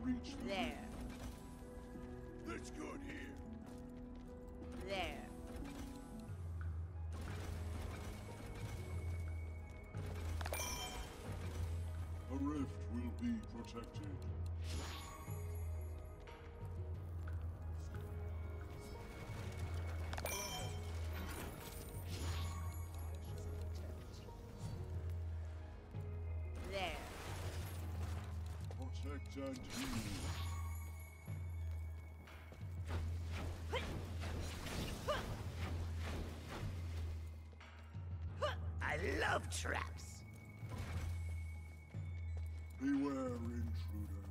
reach the There. That's good here. There. A rift will be protected. There. Protect and heal. I love traps. Beware, intruder.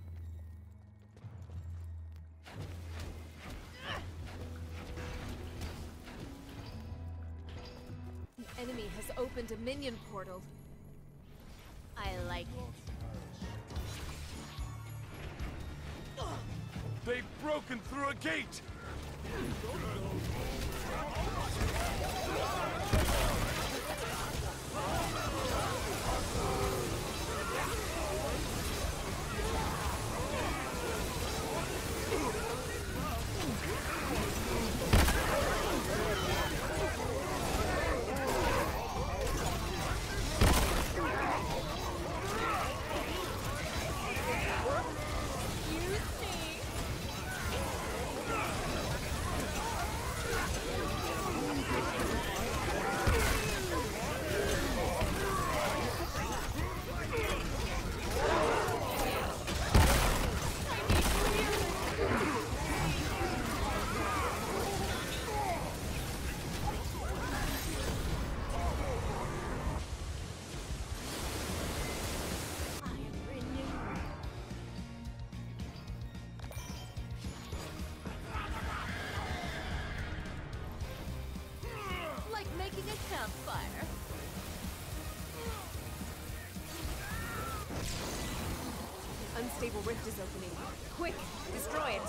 The enemy has opened a minion portal. I like it. They've broken through a gate! Like making a campfire. Unstable rift is opening. Quick, destroy it.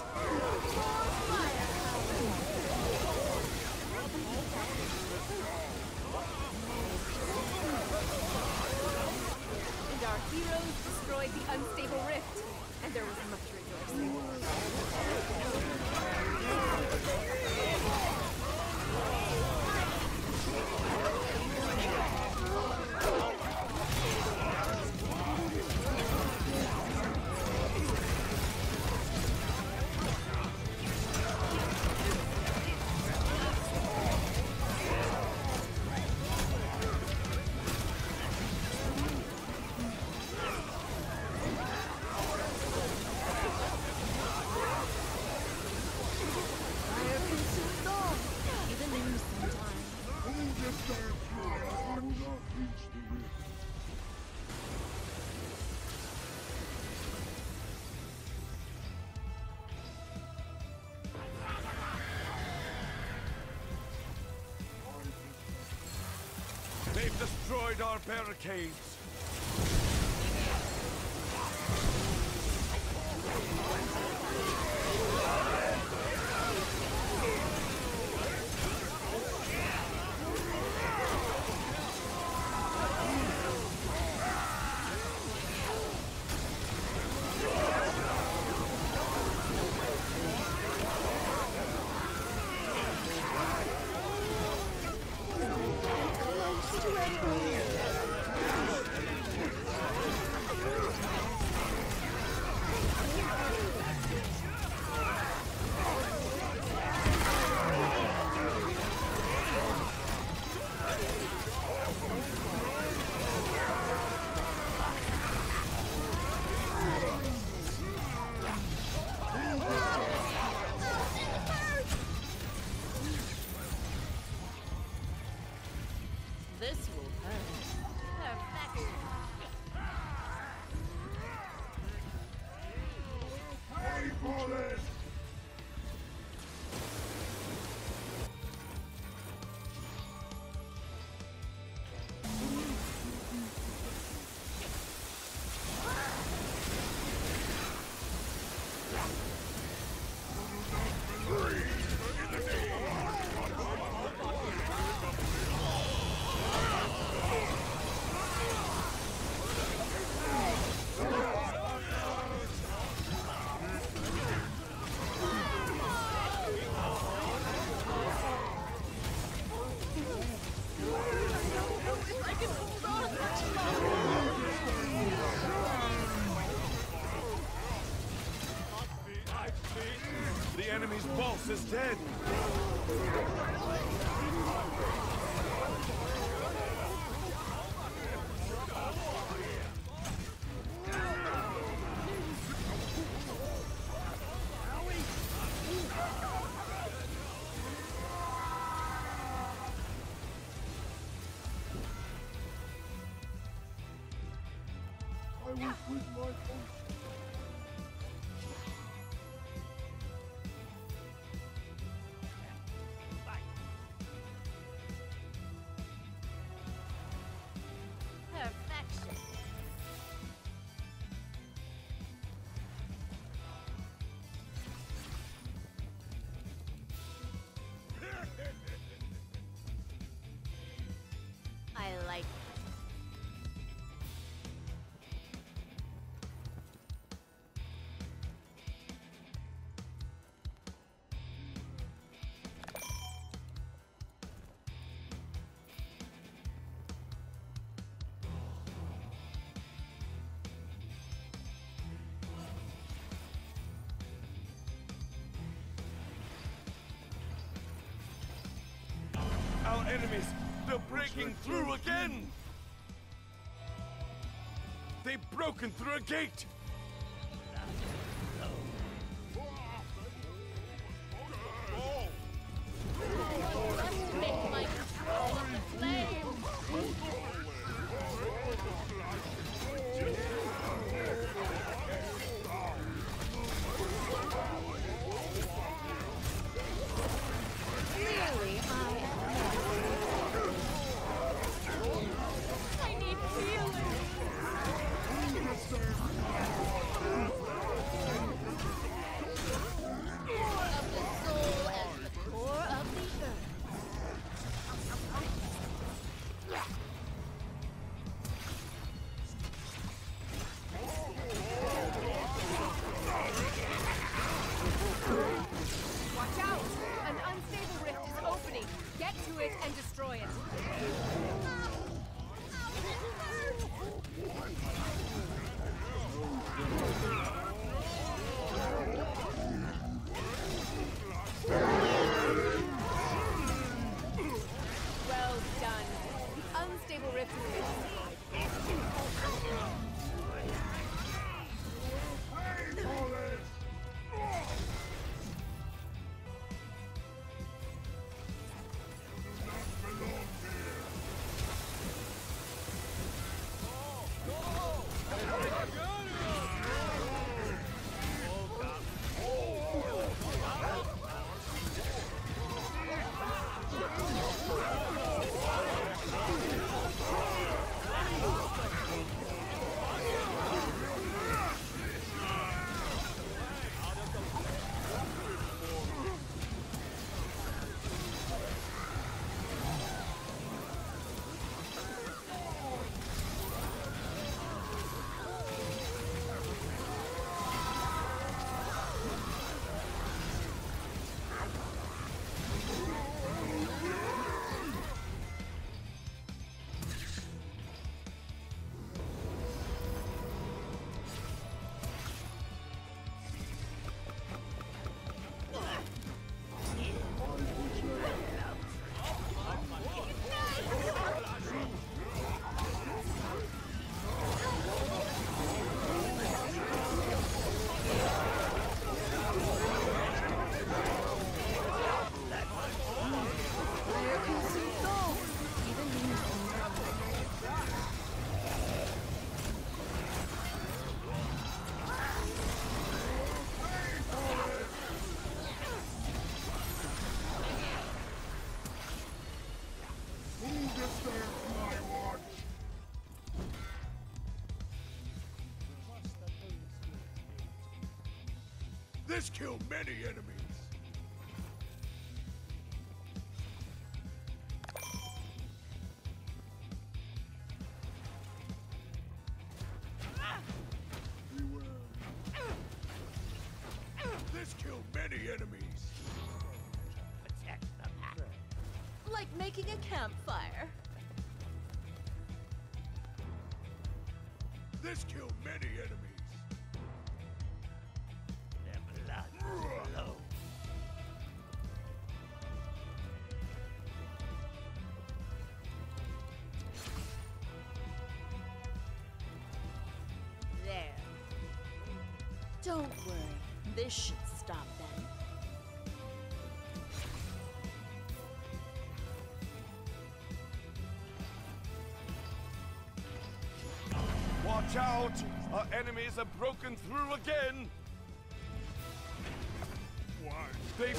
And our heroes destroyed the unstable rift. And there was much rejoicing. I will not reach the rift. They've destroyed our barricades! This will hurt. Perfection. Pay for this! enemy's boss is dead. I was with my host. Perfection. I like it. Our enemies, they're breaking through again! They've broken through a gate! Make my control of the flame. Clearly, I need healing. Of the soul and the core of the earth. Watch out! An unstable rift is opening. Get to it and destroy it. Well done. The unstable rift is This killed many enemies. This killed many enemies. Protect the pack. Like making a campfire. This killed many enemies. Their blood will flow. Don't worry. This should stop them. Watch out! Our enemies have broken through again! Why? They...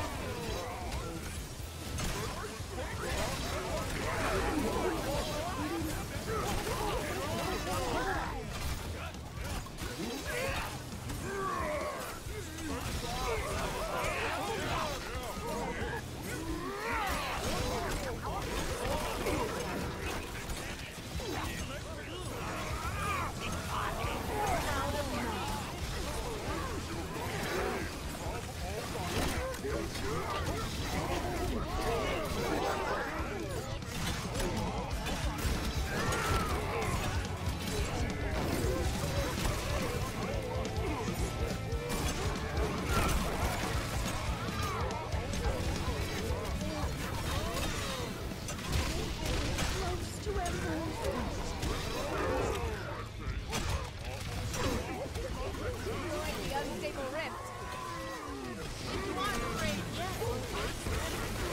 The unstable rift. You aren't afraid yet.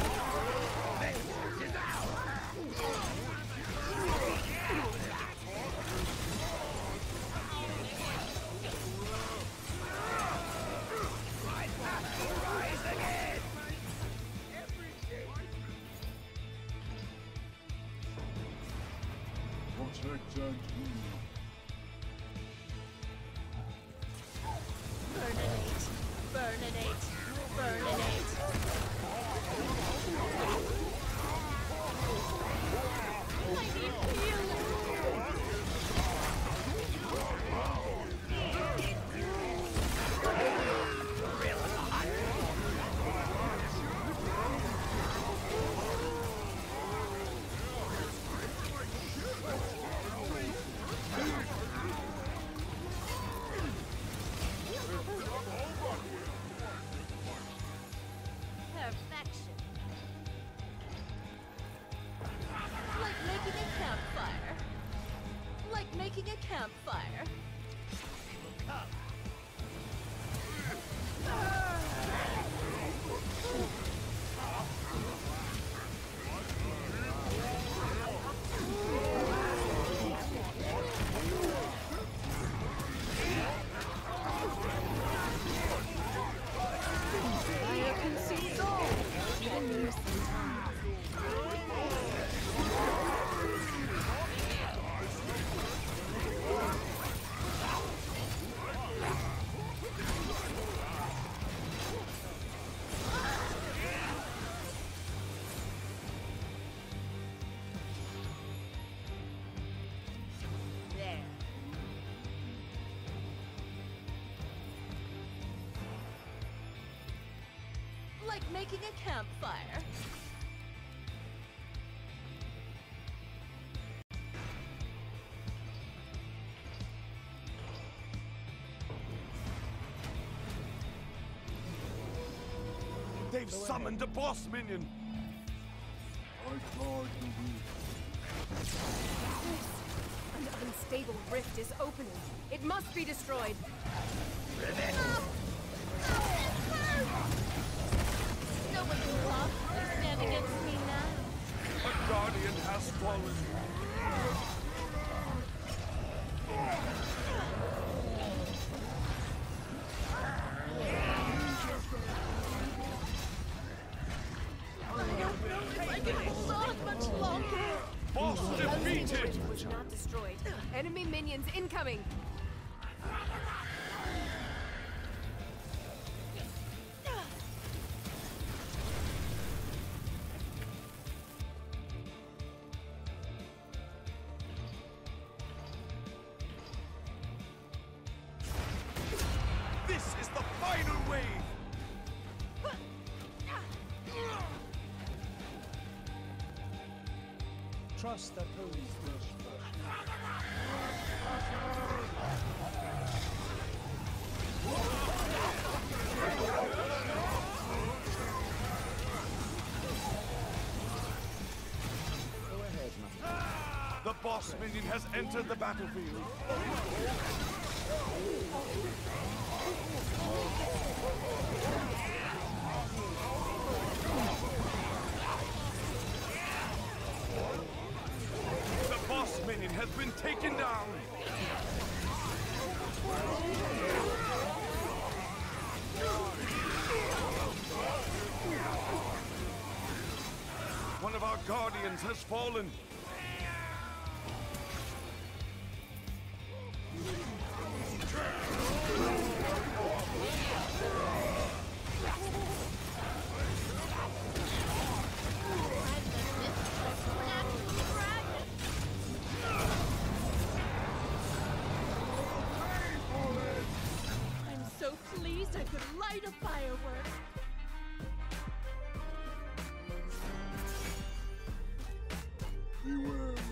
Protect and heal. Burninate. Burninate. Burninate. I need healing. Perfection. Like making a campfire. Like making a campfire. Fire consumes all. Even mercy. There. Like making a campfire. They've summoned a boss minion! I guard the weak. An unstable rift is opening. It must be destroyed. No one can possibly stand against me now. A guardian has fallen! I don't know if I can hold on much longer. Boss The unstable defeated! rift was not destroyed. Enemy minions incoming. This is the final wave! Trust that holy flesh. Go ahead, Master. The boss minion has entered the battlefield. Guardians has fallen. I'm so pleased I could light a firework. Beware, ladies.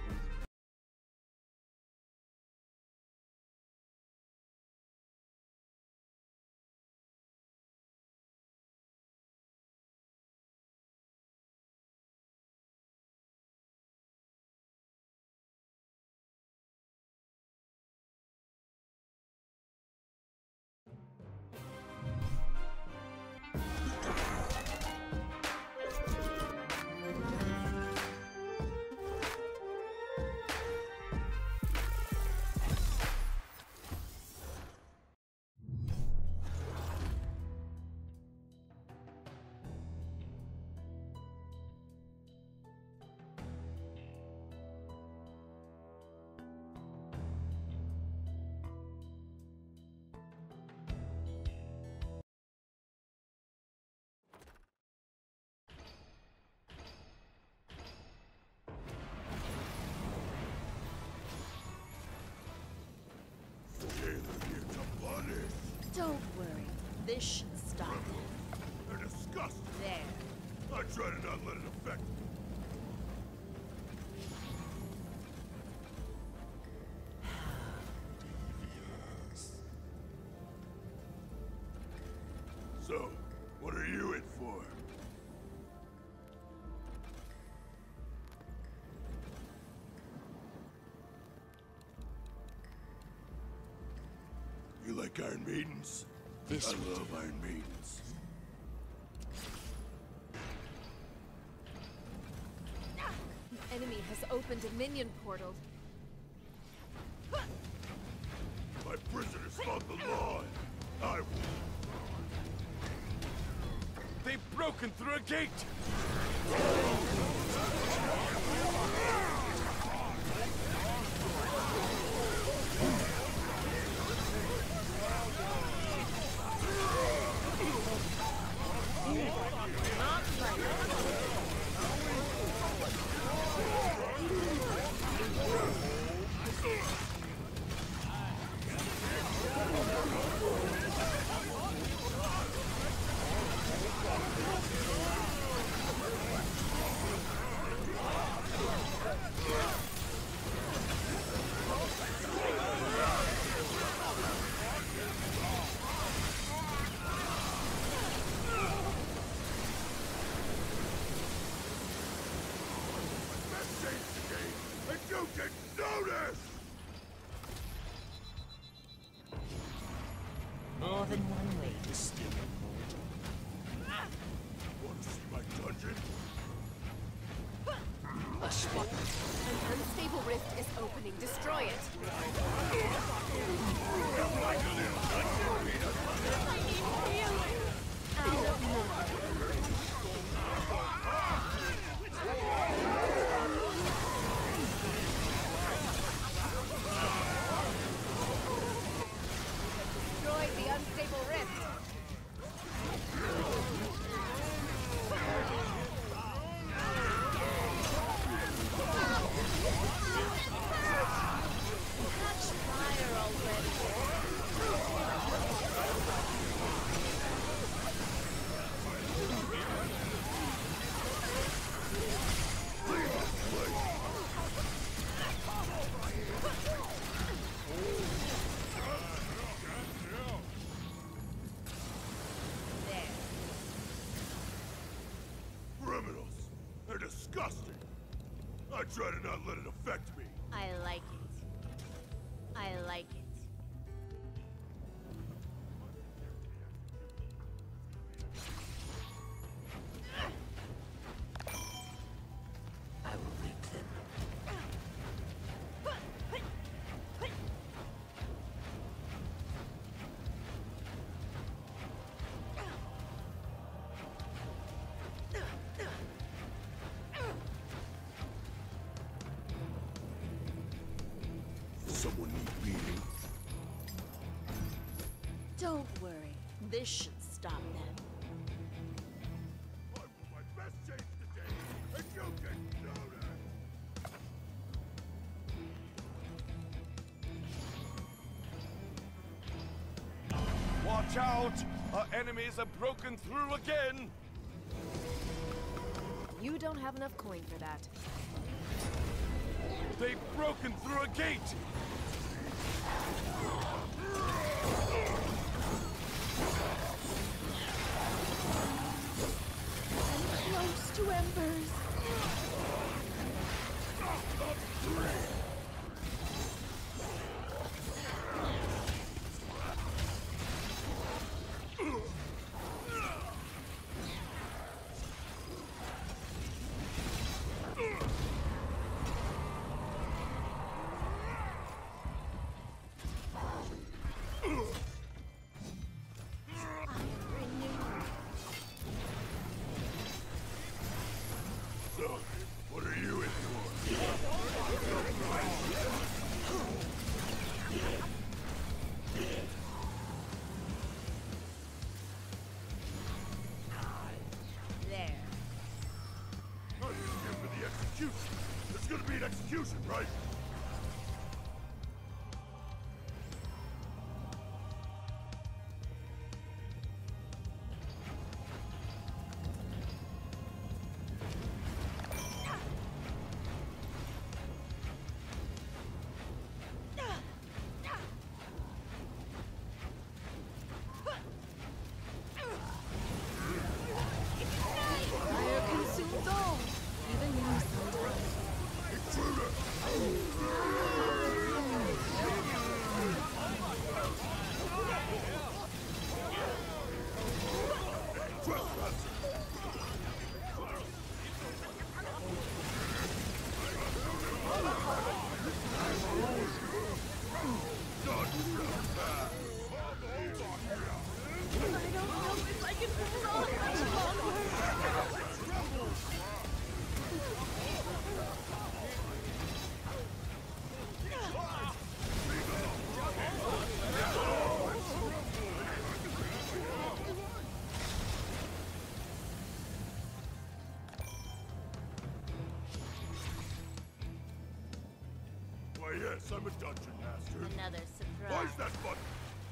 Don't worry. This should stop it. They're disgusting. There. I try to not let it affect me. So, what are you in for? You like Iron Maidens? This I will love Iron Maidens. The enemy has opened a minion portal. My prisoners fought the law. I will. They've broken through a gate! And you didn't notice! More than one way to skin Want to see my dungeon? An unstable rift is opening. Destroy it. Destroy the unstable rift. Catch fire already. There. Criminals! They're disgusting! I try to not let it affect me. I like it. I like it. I will reap them. Don't worry. This should stop them. I will my best change today, and you get noted! Watch out! Our enemies have broken through again! You don't have enough coin for that. They've broken through a gate! Close to embers. So, what are you in for? There. I'm just here for the execution. It's gonna be an execution, right? Fire consumes all, even you sometimes. I don't know if I can hold on much longer. Why, yes, I'm a dungeon master. Another Why surprise. is that button?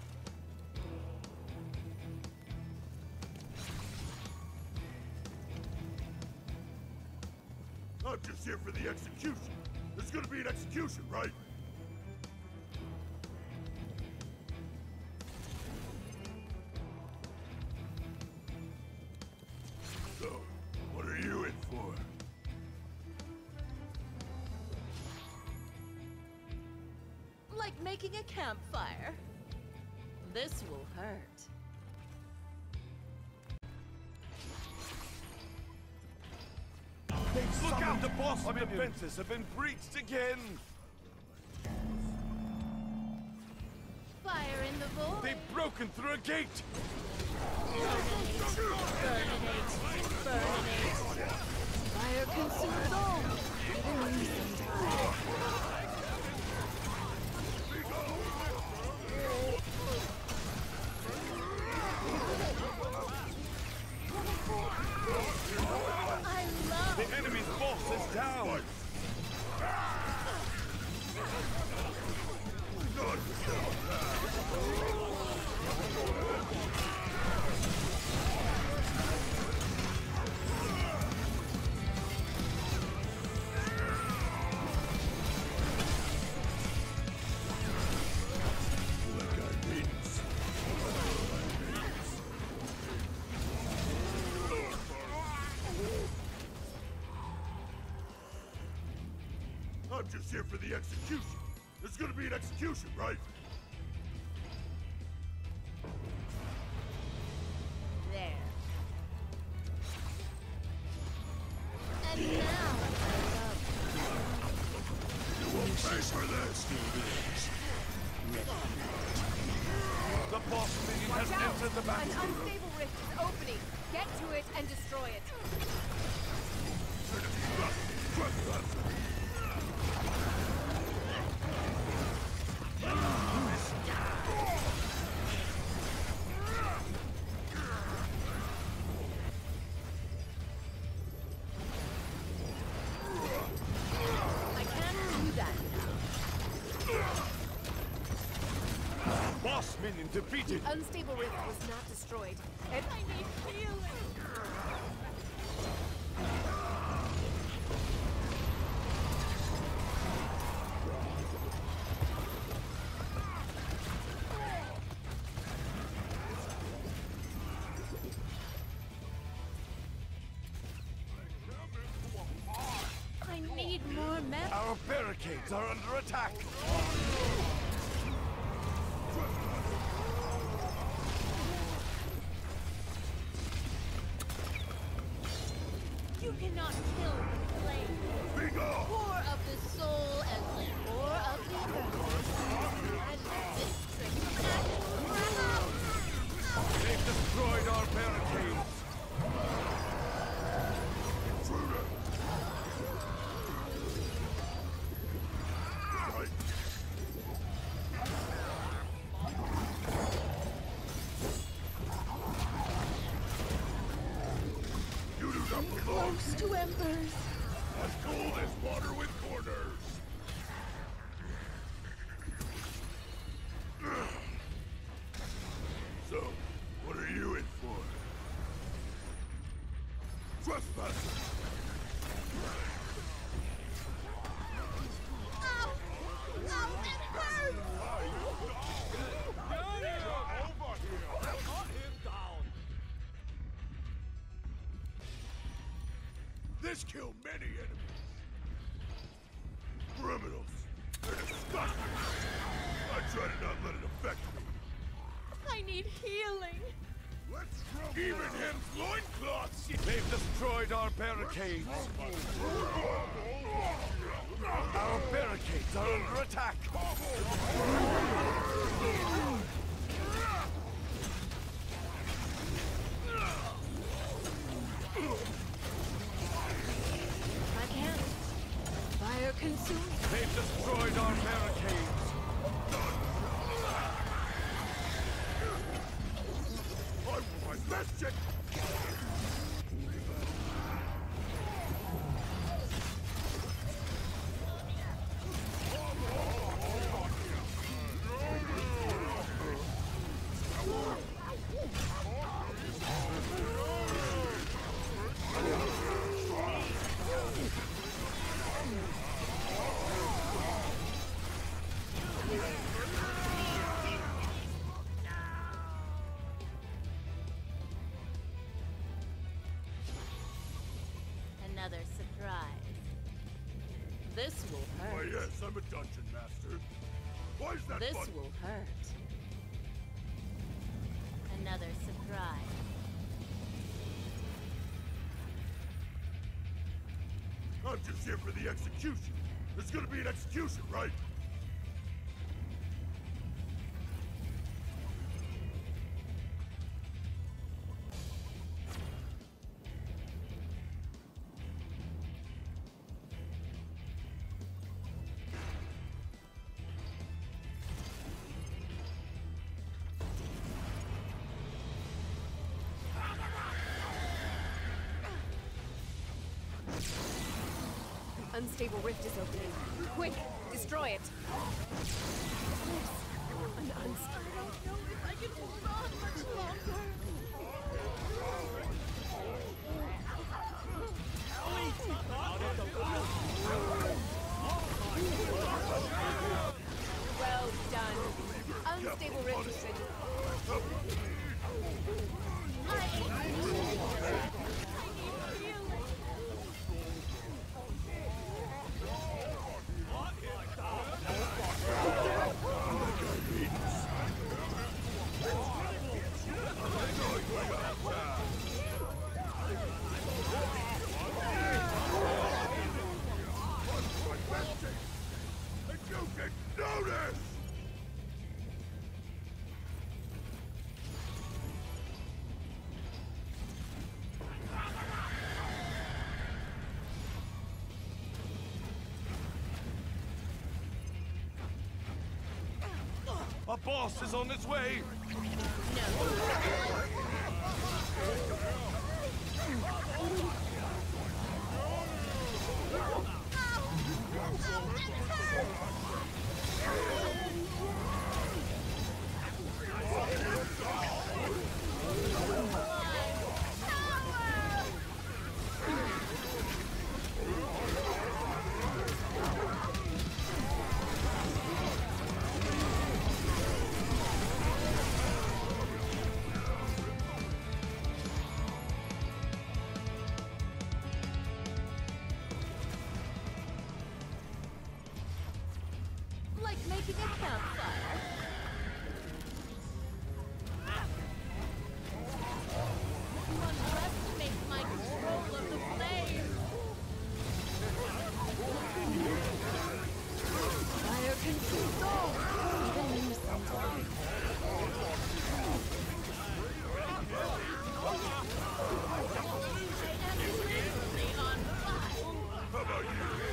I'm just here for the execution. There's gonna be an execution, right? So, what are you in for? Like making a campfire. This will hurt. Look out! The boss defenses have been breached again! Fire in the void. They've broken through a gate! Burninate. Fire consumes all, even you sometimes. I love The enemy's boss is down! I'm just here for the execution. There's gonna be an execution, right? there. And now I love You won't pay for this! The boss minion has Watch out! entered the An battle! unstable rift is opening. Get to it and destroy it. Minion defeated. The unstable rift was not destroyed. And I need healing. I need more men. Our barricades are under attack. You cannot kill the flame. Be gone! Core of the soul and the core of the earth. I love this trick from actual grandma. They've destroyed our barricades. Intruder! Right. You do not belong. Close to embers. As cold as water with corners. So, what are you in for? Trespassing! Ow! Ow, it hurts! This killed many enemies. Criminals. They're disgusting. I try to not let it affect me. I need healing. Let's trouble. Even him's loincloths. They've destroyed our barricades. Our barricades are under attack. I can't. Fire consumed. They've destroyed our barricades. I will my best check. Another surprise. This will Why, hurt. yes, I'm a dungeon master. Why is that This button? will hurt. Another surprise. I'm just here for the execution. There's gonna be an execution, right? Unstable rift is opening. Quick, destroy it. An unstable. I don't know if I can hold on much longer. Well done. Unstable rift is ready. I need healing. And you can notice! A boss is on its way. making a campfire. One left to make my control of the flame. Fire consumes all, even you sometimes. I am literally on fire. How about you?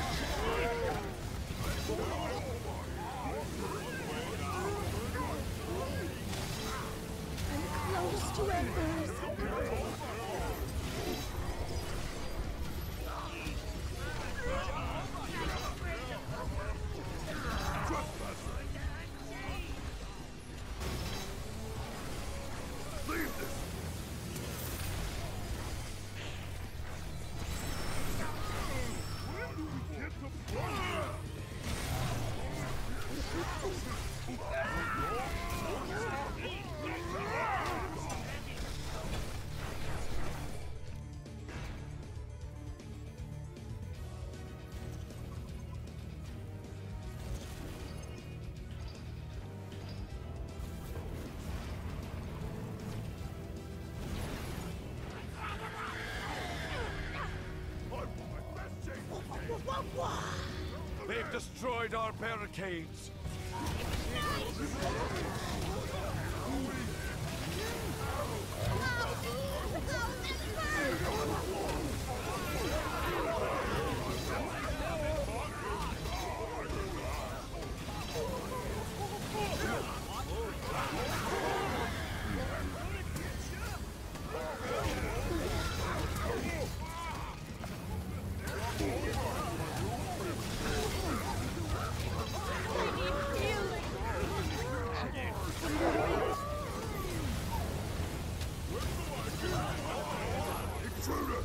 I'm close to embers. Leave this! Where do we get the fire? They've destroyed our barricades. Intruder!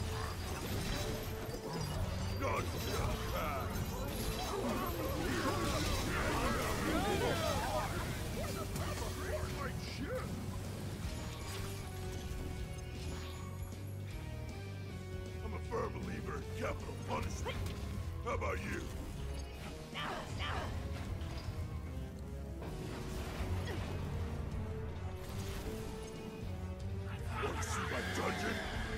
None shall pass! Right shit! I'm a firm believer in capital punishment. How about you? Want to see my dungeon?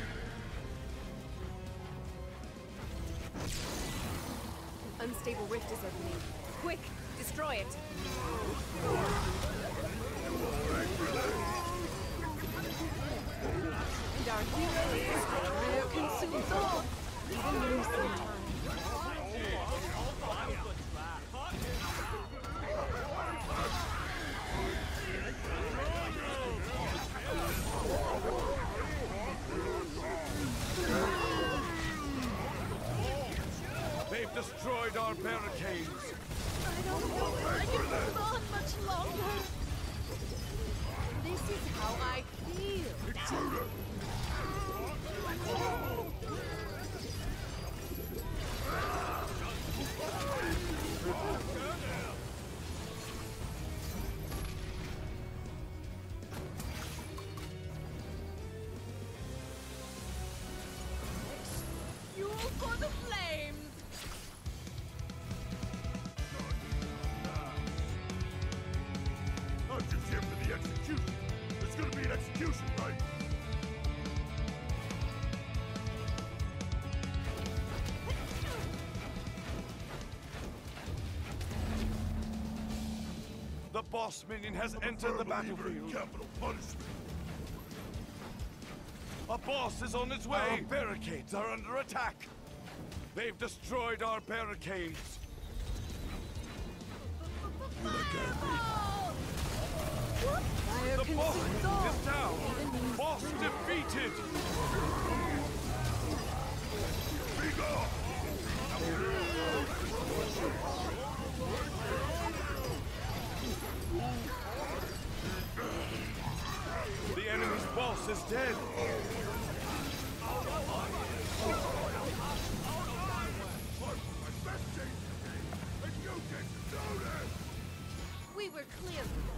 Unstable rift is opening. Quick, destroy it. And our hero is destroyed. Fire consumes all, even you sometimes. They've destroyed our barricades. I don't know if I can hold on much longer. This is how I feel. Intruder! Fuel for the flames. I'm just here for the execution. There's gonna be an execution, right? The boss minion has I'm a entered the firm believer in battlefield. capital punishment. A boss is on its way. Our barricades are under attack. They've destroyed our barricades. Fire The boss consumes all, is down. even you. Boss defeated. Be gone! The enemy's boss is dead. We were clear.